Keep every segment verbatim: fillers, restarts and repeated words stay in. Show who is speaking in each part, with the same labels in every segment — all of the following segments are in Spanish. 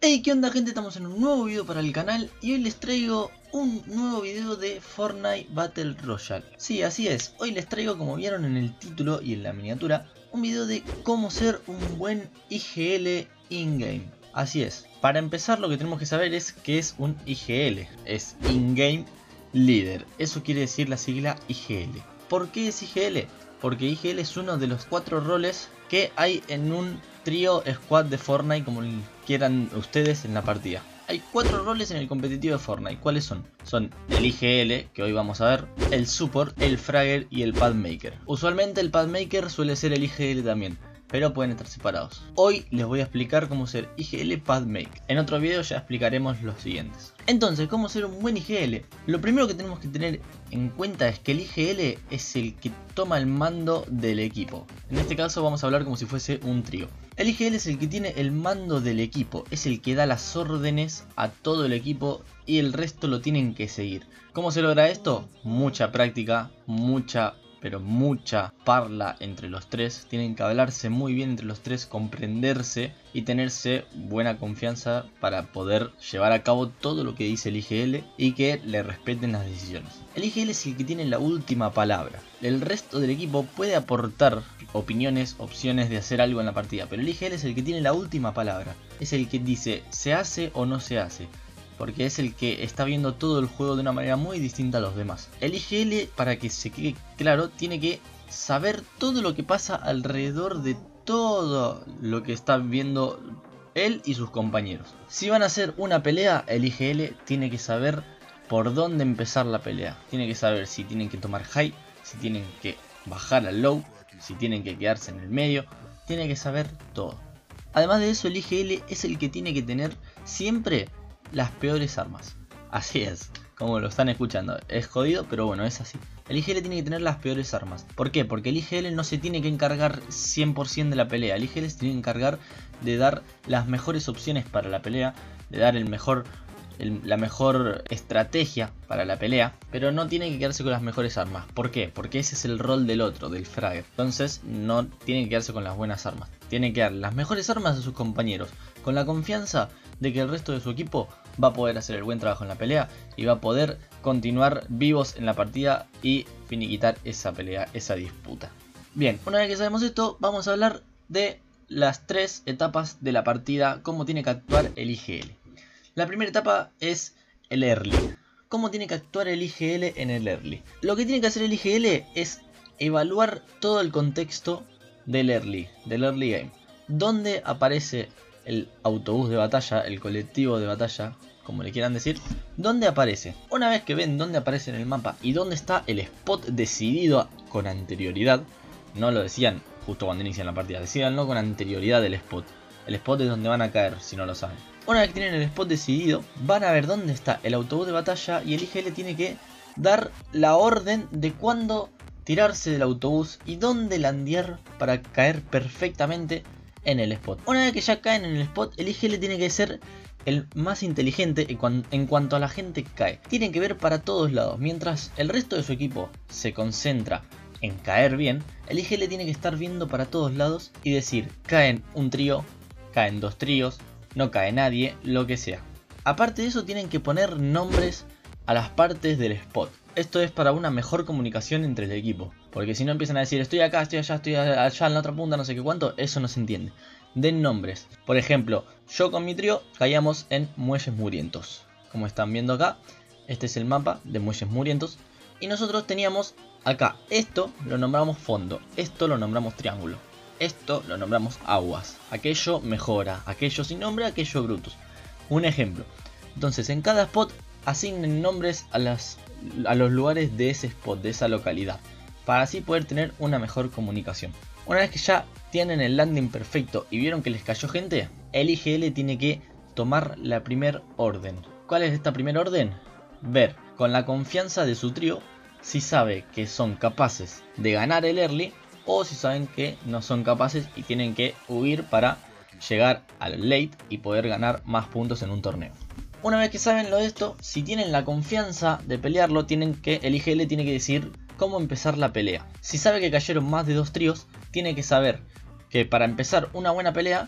Speaker 1: Hey, ¿qué onda, gente? Estamos en un nuevo video para el canal y hoy les traigo un nuevo video de Fortnite Battle Royale. Sí, así es, hoy les traigo, como vieron en el título y en la miniatura, un video de cómo ser un buen I G L in-game. Así es, para empezar lo que tenemos que saber es qué es un I G L, es In-Game Leader, eso quiere decir la sigla I G L. ¿Por qué es I G L? Porque I G L es uno de los cuatro roles que hay en un trío squad de Fortnite, como quieran ustedes en la partida. Hay cuatro roles en el competitivo de Fortnite. ¿Cuáles son? Son el I G L, que hoy vamos a ver, el Support, el Fragger y el Pathmaker. Usualmente el Pathmaker suele ser el I G L también, pero pueden estar separados. Hoy les voy a explicar cómo ser I G L Pathmaker. En otro video ya explicaremos los siguientes. Entonces, ¿cómo ser un buen I G L? Lo primero que tenemos que tener en cuenta es que el I G L es el que toma el mando del equipo. En este caso vamos a hablar como si fuese un trío. El I G L es el que tiene el mando del equipo, es el que da las órdenes a todo el equipo y el resto lo tienen que seguir. ¿Cómo se logra esto? Mucha práctica, mucha pero mucha parla entre los tres. Tienen que hablarse muy bien entre los tres, comprenderse y tenerse buena confianza para poder llevar a cabo todo lo que dice el I G L y que le respeten las decisiones. El I G L es el que tiene la última palabra. El resto del equipo puede aportar opiniones, opciones de hacer algo en la partida, pero el I G L es el que tiene la última palabra. Es el que dice se hace o no se hace, porque es el que está viendo todo el juego de una manera muy distinta a los demás. El I G L, para que se quede claro, tiene que saber todo lo que pasa alrededor de todo lo que está viendo él y sus compañeros. Si van a hacer una pelea, el I G L tiene que saber por dónde empezar la pelea. Tiene que saber si tienen que tomar high, si tienen que bajar al low, si tienen que quedarse en el medio. Tiene que saber todo. Además de eso, el I G L es el que tiene que tener siempre las peores armas. Así es, como lo están escuchando. Es jodido, pero bueno, es así. El I G L tiene que tener las peores armas. ¿Por qué? Porque el I G L no se tiene que encargar cien por ciento de la pelea. El I G L se tiene que encargar de dar las mejores opciones para la pelea, de dar el mejor, el, la mejor estrategia para la pelea, pero no tiene que quedarse con las mejores armas. ¿Por qué? Porque ese es el rol del otro, del Fragger. Entonces no tiene que quedarse con las buenas armas. Tiene que dar las mejores armas a sus compañeros, con la confianza de que el resto de su equipo va a poder hacer el buen trabajo en la pelea y va a poder continuar vivos en la partida y finiquitar esa pelea, esa disputa. Bien, una vez que sabemos esto, vamos a hablar de las tres etapas de la partida, cómo tiene que actuar el I G L. La primera etapa es el early. ¿Cómo tiene que actuar el I G L en el early? Lo que tiene que hacer el I G L es evaluar todo el contexto del early, del early game. ¿Dónde aparece el autobús de batalla, el colectivo de batalla, como le quieran decir? ¿Dónde aparece? Una vez que ven dónde aparece en el mapa y dónde está el spot decidido con anterioridad, no lo decían justo cuando inician la partida, decíanlo con anterioridad del spot. El spot es donde van a caer, si no lo saben. Una vez que tienen el spot decidido, van a ver dónde está el autobús de batalla y el I G L tiene que dar la orden de cuándo tirarse del autobús y dónde landear para caer perfectamente en el spot. Una vez que ya caen en el spot, el I G L tiene que ser el más inteligente en cuanto a la gente cae. Tienen que ver para todos lados. Mientras el resto de su equipo se concentra en caer bien, el I G L tiene que estar viendo para todos lados y decir, caen un trío, caen dos tríos, no cae nadie, lo que sea. Aparte de eso, tienen que poner nombres a las partes del spot. Esto es para una mejor comunicación entre el equipo, porque si no empiezan a decir estoy acá, estoy allá, estoy allá en la otra punta, no sé qué cuánto, eso no se entiende. Den nombres. Por ejemplo, yo con mi trío caíamos en Muelles Murientos. Como están viendo acá, este es el mapa de Muelles Murientos. Y nosotros teníamos acá, esto lo nombramos fondo, esto lo nombramos triángulo, esto lo nombramos aguas, aquello mejora, aquello sin nombre, aquello brutus. Un ejemplo. Entonces en cada spot asignen nombres a las a los lugares de ese spot, de esa localidad, para así poder tener una mejor comunicación. Una vez que ya tienen el landing perfecto y vieron que les cayó gente, el I G L tiene que tomar la primera orden. ¿Cuál es esta primera orden? Ver con la confianza de su trío si sabe que son capaces de ganar el early o si saben que no son capaces y tienen que huir para llegar al late y poder ganar más puntos en un torneo. Una vez que saben lo de esto, si tienen la confianza de pelearlo, tienen que, el I G L tiene que decir cómo empezar la pelea. Si sabe que cayeron más de dos tríos, tiene que saber que para empezar una buena pelea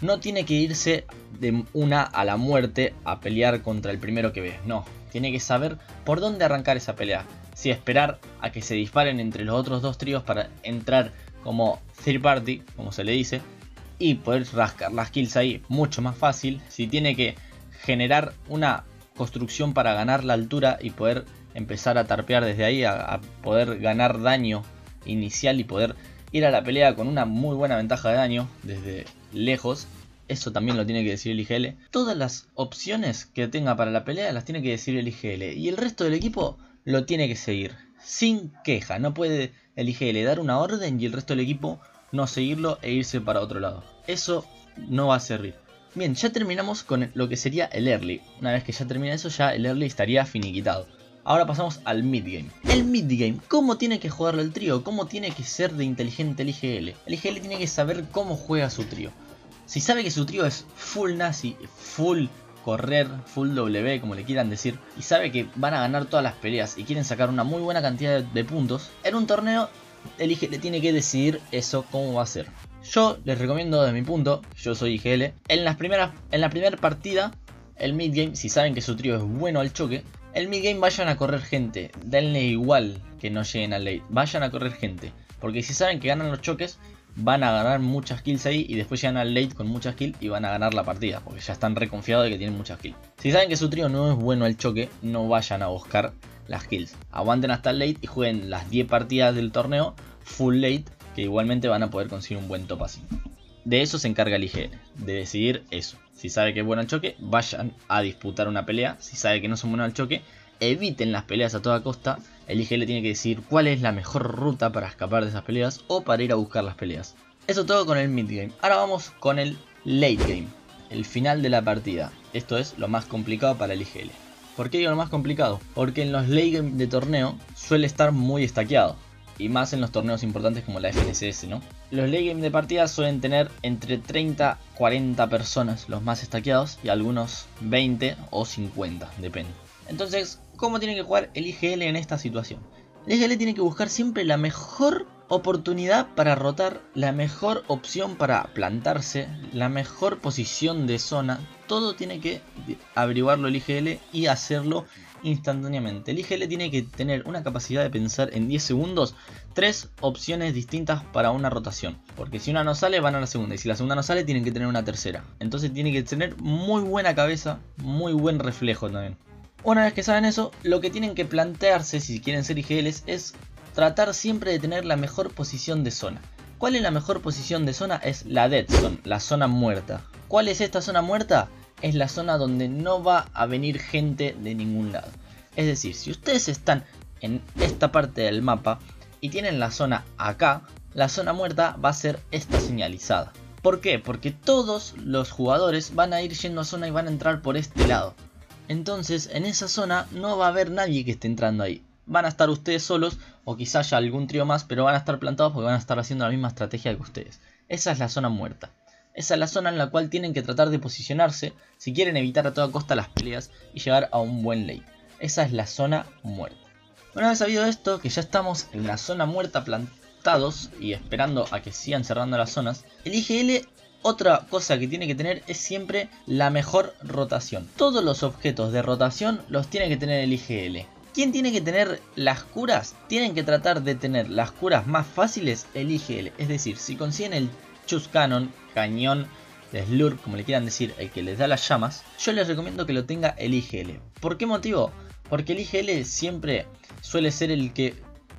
Speaker 1: no tiene que irse de una a la muerte a pelear contra el primero que ve. No, tiene que saber por dónde arrancar esa pelea. Si esperar a que se disparen entre los otros dos tríos para entrar como third party, como se le dice, y poder rascar las kills ahí mucho más fácil. Si tiene que generar una construcción para ganar la altura y poder empezar a tarpear desde ahí, a, a poder ganar daño inicial y poder ir a la pelea con una muy buena ventaja de daño desde lejos. Eso también lo tiene que decir el I G L. Todas las opciones que tenga para la pelea las tiene que decir el I G L. Y el resto del equipo lo tiene que seguir sin queja. No puede el I G L dar una orden y el resto del equipo no seguirlo e irse para otro lado. Eso no va a servir. Bien, ya terminamos con lo que sería el early. Una vez que ya termina eso, ya el early estaría finiquitado. Ahora pasamos al mid game. El mid game, ¿cómo tiene que jugarlo el trío? ¿Cómo tiene que ser de inteligente el I G L? El I G L tiene que saber cómo juega su trío. Si sabe que su trío es full nazi, full correr, full W, como le quieran decir, y sabe que van a ganar todas las peleas y quieren sacar una muy buena cantidad de, de puntos, en un torneo el I G L tiene que decidir eso cómo va a ser. Yo les recomiendo desde mi punto, yo soy I G L, en las primeras, en la primera partida, el mid game, si saben que su trío es bueno al choque, el mid game vayan a correr gente, denle igual que no lleguen al late, vayan a correr gente, porque si saben que ganan los choques, van a ganar muchas kills ahí y después llegan al late con muchas kills y van a ganar la partida, porque ya están reconfiados de que tienen muchas kills. Si saben que su trío no es bueno al choque, no vayan a buscar las kills, aguanten hasta el late y jueguen las diez partidas del torneo full late, que igualmente van a poder conseguir un buen top así. De eso se encarga el I G L, de decidir eso. Si sabe que es bueno al choque, vayan a disputar una pelea. Si sabe que no son buenos al choque, eviten las peleas a toda costa. El I G L tiene que decidir cuál es la mejor ruta para escapar de esas peleas o para ir a buscar las peleas. Eso todo con el mid game. Ahora vamos con el late game, el final de la partida. Esto es lo más complicado para el I G L. ¿Por qué digo lo más complicado? Porque en los late game de torneo suele estar muy estaqueado. Y más en los torneos importantes como la F N C S, ¿no? Los late game de partida suelen tener entre treinta a cuarenta personas, los más estaqueados, y algunos veinte o cincuenta, depende. Entonces, ¿cómo tiene que jugar el I G L en esta situación? El I G L tiene que buscar siempre la mejor oportunidad para rotar, la mejor opción para plantarse, la mejor posición de zona. Todo tiene que averiguarlo el I G L y hacerlo instantáneamente. El I G L tiene que tener una capacidad de pensar en diez segundos tres opciones distintas para una rotación, porque si una no sale van a la segunda, y si la segunda no sale tienen que tener una tercera. Entonces tiene que tener muy buena cabeza, muy buen reflejo también. Una vez que saben eso, lo que tienen que plantearse si quieren ser I G Ls es tratar siempre de tener la mejor posición de zona. ¿Cuál es la mejor posición de zona? Es la dead zone, la zona muerta. ¿Cuál es esta zona muerta? Es la zona donde no va a venir gente de ningún lado. Es decir, si ustedes están en esta parte del mapa y tienen la zona acá, la zona muerta va a ser esta señalizada. ¿Por qué? Porque todos los jugadores van a ir yendo a zona y van a entrar por este lado. Entonces en esa zona no va a haber nadie que esté entrando ahí. Van a estar ustedes solos o quizá haya algún trío más, pero van a estar plantados porque van a estar haciendo la misma estrategia que ustedes. Esa es la zona muerta. Esa es la zona en la cual tienen que tratar de posicionarse si quieren evitar a toda costa las peleas y llegar a un buen late. Esa es la zona muerta. Una vez sabido esto, que ya estamos en la zona muerta plantados y esperando a que sigan cerrando las zonas, el I G L, otra cosa que tiene que tener es siempre la mejor rotación. Todos los objetos de rotación los tiene que tener el I G L. ¿Quién tiene que tener las curas? Tienen que tratar de tener las curas más fáciles el I G L. Es decir, si consiguen el Chus Cannon, cañón de Slurp, como le quieran decir, el que les da las llamas, yo les recomiendo que lo tenga el I G L. ¿Por qué motivo? Porque el I G L siempre suele ser el que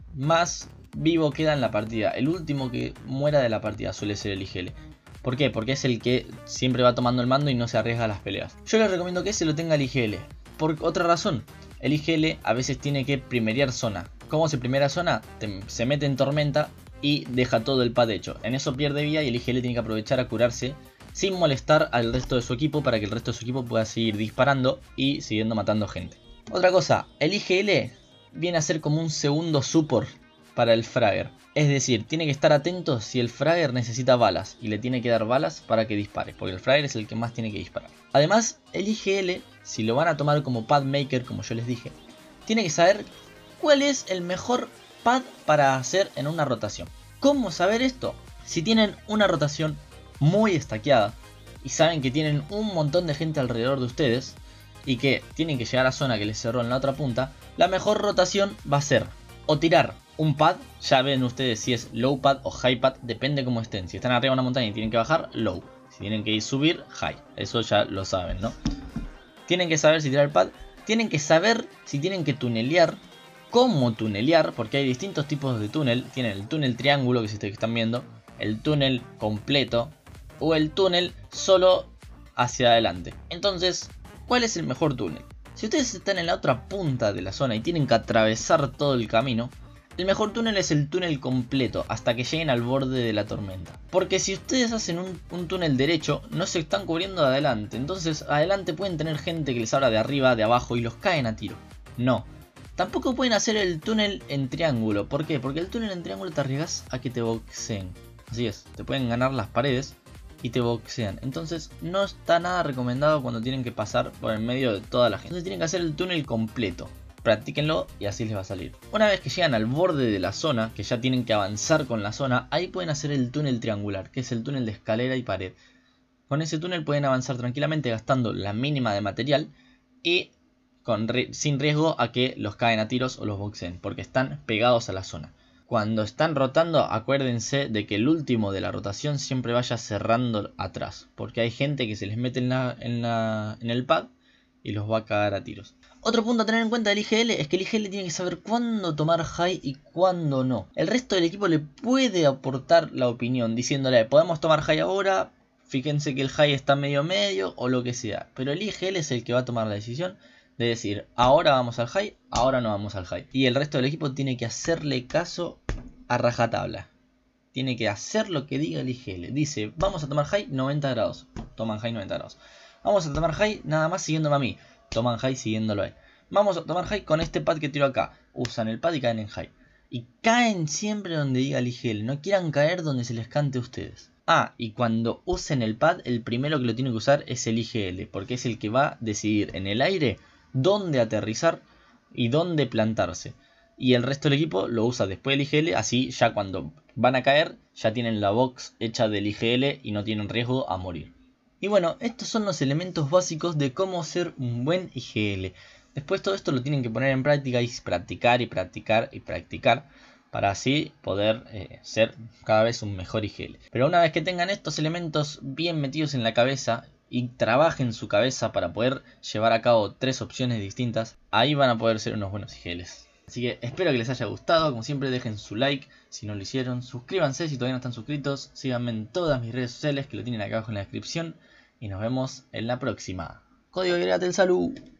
Speaker 1: más vivo queda en la partida. El último que muera de la partida suele ser el I G L. ¿Por qué? Porque es el que siempre va tomando el mando y no se arriesga a las peleas. Yo les recomiendo que se lo tenga el I G L. Por otra razón, el I G L a veces tiene que primerear zona. ¿Cómo se primera zona? Te, se mete en tormenta y deja todo el pad hecho. En eso pierde vida y el I G L tiene que aprovechar a curarse sin molestar al resto de su equipo para que el resto de su equipo pueda seguir disparando y siguiendo matando gente. Otra cosa, el I G L viene a ser como un segundo support para el fragger. Es decir, tiene que estar atento si el fragger necesita balas y le tiene que dar balas para que dispare, porque el fragger es el que más tiene que disparar. Además, el I G L, si lo van a tomar como pad maker, como yo les dije, tiene que saber cuál es el mejor pad para hacer en una rotación. ¿Cómo saber esto? Si tienen una rotación muy estaqueada y saben que tienen un montón de gente alrededor de ustedes y que tienen que llegar a la zona que les cerró en la otra punta, la mejor rotación va a ser o tirar un pad, ya ven ustedes si es low pad o high pad, depende cómo estén. Si están arriba de una montaña y tienen que bajar, low. Si tienen que ir subir, high. Eso ya lo saben, ¿no? Tienen que saber si tirar el pad, tienen que saber si tienen que tunelear, cómo tunelear, porque hay distintos tipos de túnel. Tienen el túnel triángulo que, que están viendo, el túnel completo o el túnel solo hacia adelante. Entonces, ¿cuál es el mejor túnel? Si ustedes están en la otra punta de la zona y tienen que atravesar todo el camino, el mejor túnel es el túnel completo hasta que lleguen al borde de la tormenta. Porque si ustedes hacen un, un túnel derecho, no se están cubriendo de adelante. Entonces adelante pueden tener gente que les habla de arriba, de abajo y los caen a tiro. No. Tampoco pueden hacer el túnel en triángulo. ¿Por qué? Porque el túnel en triángulo te arriesgas a que te boxeen. Así es, te pueden ganar las paredes y te boxean. Entonces no está nada recomendado cuando tienen que pasar por el medio de toda la gente. Entonces tienen que hacer el túnel completo. Practíquenlo y así les va a salir. Una vez que llegan al borde de la zona, que ya tienen que avanzar con la zona, ahí pueden hacer el túnel triangular, que es el túnel de escalera y pared. Con ese túnel pueden avanzar tranquilamente gastando la mínima de material y con, sin riesgo a que los caen a tiros o los boxeen, porque están pegados a la zona. Cuando están rotando, acuérdense de que el último de la rotación siempre vaya cerrando atrás, porque hay gente que se les mete en, la, en, la, en el pad y los va a cagar a tiros. Otro punto a tener en cuenta del I G L es que el I G L tiene que saber cuándo tomar high y cuándo no. El resto del equipo le puede aportar la opinión diciéndole podemos tomar high ahora, fíjense que el high está medio medio o lo que sea. Pero el I G L es el que va a tomar la decisión de decir ahora vamos al high, ahora no vamos al high. Y el resto del equipo tiene que hacerle caso a rajatabla. Tiene que hacer lo que diga el I G L. Dice vamos a tomar high noventa grados, toman high noventa grados. Vamos a tomar high nada más siguiéndome a mí. Toman high siguiéndolo a él. Vamos a tomar high con este pad que tiro acá. Usan el pad y caen en high. Y caen siempre donde diga el I G L. No quieran caer donde se les cante a ustedes. Ah, y cuando usen el pad, el primero que lo tiene que usar es el I G L. Porque es el que va a decidir en el aire dónde aterrizar y dónde plantarse. Y el resto del equipo lo usa después del I G L. Así ya cuando van a caer, ya tienen la box hecha del I G L y no tienen riesgo a morir. Y bueno, estos son los elementos básicos de cómo ser un buen I G L. Después todo esto lo tienen que poner en práctica y practicar y practicar y practicar para así poder eh, ser cada vez un mejor I G L. Pero una vez que tengan estos elementos bien metidos en la cabeza y trabajen su cabeza para poder llevar a cabo tres opciones distintas, ahí van a poder ser unos buenos I G Ls. Así que espero que les haya gustado, como siempre dejen su like si no lo hicieron, suscríbanse si todavía no están suscritos, síganme en todas mis redes sociales que lo tienen acá abajo en la descripción y nos vemos en la próxima. Código Gratel Salud.